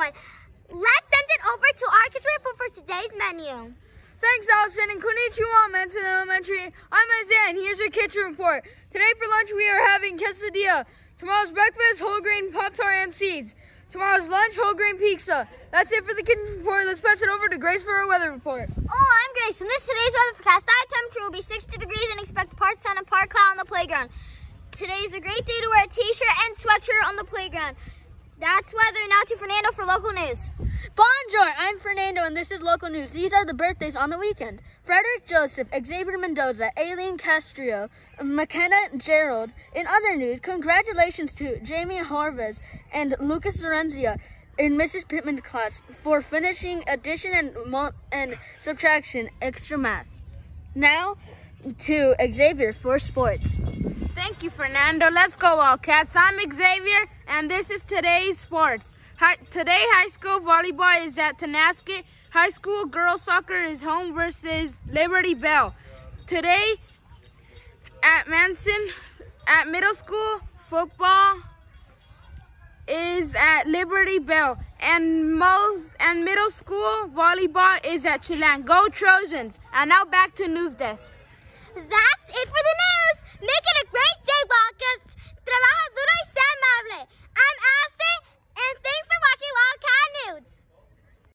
someone. Let's send it over to our kitchen for today's menu. Thanks, Allison, and konnichiwa, Manson Elementary. I'm Isaiah, and here's your kitchen report. Today for lunch, we are having quesadilla. Tomorrow's breakfast, whole grain Pop-Tart and seeds. Tomorrow's lunch, whole grain pizza. That's it for the kitchen report. Let's pass it over to Grace for our weather report. I'm Grace, and this is today's weather forecast. Our temperature will be 60 degrees and expect part sun and part cloud on the playground. Today is a great day to wear a t-shirt and sweatshirt on the playground. That's weather. Now to Fernando for local news. Bonjour, I'm Fernando, and this is local news. These are the birthdays on the weekend. Frederick Joseph, Xavier Mendoza, Aileen Castro, McKenna Gerald. In other news, congratulations to Jamie Harvez and Lucas Zorenzia in Mrs. Pittman's class for finishing addition and subtraction extra math. Now to Xavier for sports. Thank you, Fernando. Let's go, Wildcats. I'm Xavier, and this is today's sports. Today, high school volleyball is at Tenasket. High school girls soccer is home versus Liberty Bell. Today, at Manson, at middle school, football is at Liberty Bell. And middle school volleyball is at Chelan. Go Trojans! And now back to News Desk. That's it for the news. Make it a great day, Wildcats. Trabaja duro y sea amable. I'm Allison.